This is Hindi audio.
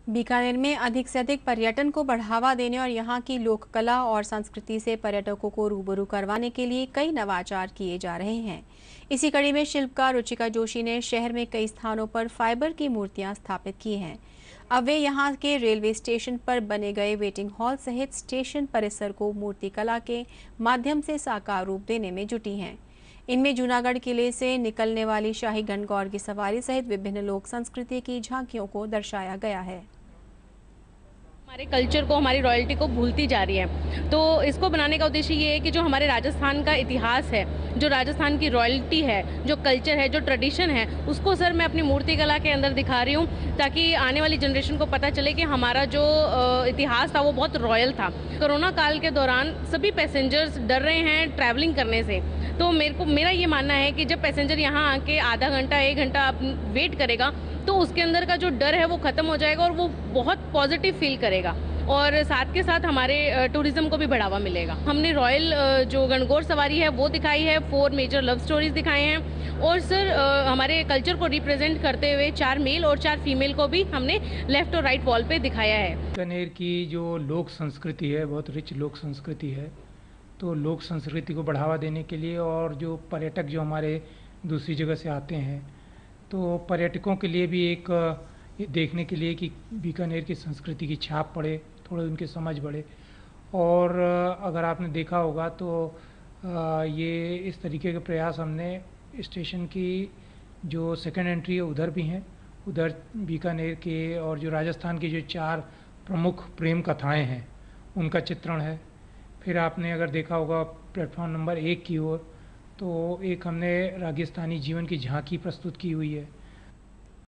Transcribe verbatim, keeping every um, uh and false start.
बीकानेर में अधिक से अधिक पर्यटन को बढ़ावा देने और यहाँ की लोक कला और संस्कृति से पर्यटकों को रूबरू करवाने के लिए कई नवाचार किए जा रहे हैं। इसी कड़ी में शिल्पकार रुचिका जोशी ने शहर में कई स्थानों पर फाइबर की मूर्तियां स्थापित की हैं। अब वे यहाँ के रेलवे स्टेशन पर बने गए वेटिंग हॉल सहित स्टेशन परिसर को मूर्तिकला के माध्यम से साकार रूप देने में जुटी हैं। इनमें जूनागढ़ किले से निकलने वाली शाही गणगौर की सवारी सहित विभिन्न लोक संस्कृति की झांकियों को दर्शाया गया है। हमारे कल्चर को, हमारी रॉयल्टी को भूलती जा रही है, तो इसको बनाने का उद्देश्य ये है कि जो हमारे राजस्थान का इतिहास है, जो राजस्थान की रॉयल्टी है, जो कल्चर है, जो ट्रेडिशन है, उसको सर मैं अपनी मूर्ति कला के अंदर दिखा रही हूँ, ताकि आने वाली जनरेशन को पता चले कि हमारा जो इतिहास था वो बहुत रॉयल था। कोरोना काल के दौरान सभी पैसेंजर्स डर रहे हैं ट्रैवलिंग करने से, तो मेरे को मेरा ये मानना है कि जब पैसेंजर यहाँ आके आधा घंटा एक घंटा वेट करेगा तो उसके अंदर का जो डर है वो ख़त्म हो जाएगा और वो बहुत पॉजिटिव फील करेगा और साथ के साथ हमारे टूरिज्म को भी बढ़ावा मिलेगा। हमने रॉयल जो गणगौर सवारी है वो दिखाई है, फोर मेजर लव स्टोरीज दिखाए हैं और सर हमारे कल्चर को रिप्रेजेंट करते हुए चार मेल और चार फीमेल को भी हमने लेफ्ट और राइट वॉल पे दिखाया है। बीकानेर की जो लोक संस्कृति है बहुत रिच लोक संस्कृति है, तो लोक संस्कृति को बढ़ावा देने के लिए और जो पर्यटक जो हमारे दूसरी जगह से आते हैं तो पर्यटकों के लिए भी एक देखने के लिए कि बीकानेर की संस्कृति की छाप पड़े, थोड़ी उनकी समझ बढ़े। और अगर आपने देखा होगा तो ये इस तरीके के प्रयास हमने स्टेशन की जो सेकंड एंट्री है उधर भी हैं, उधर बीकानेर के और जो राजस्थान की जो चार प्रमुख प्रेम कथाएं हैं उनका चित्रण है। फिर आपने अगर देखा होगा प्लेटफॉर्म नंबर एक की ओर तो एक हमने राजस्थानी जीवन की झांकी प्रस्तुत की हुई है।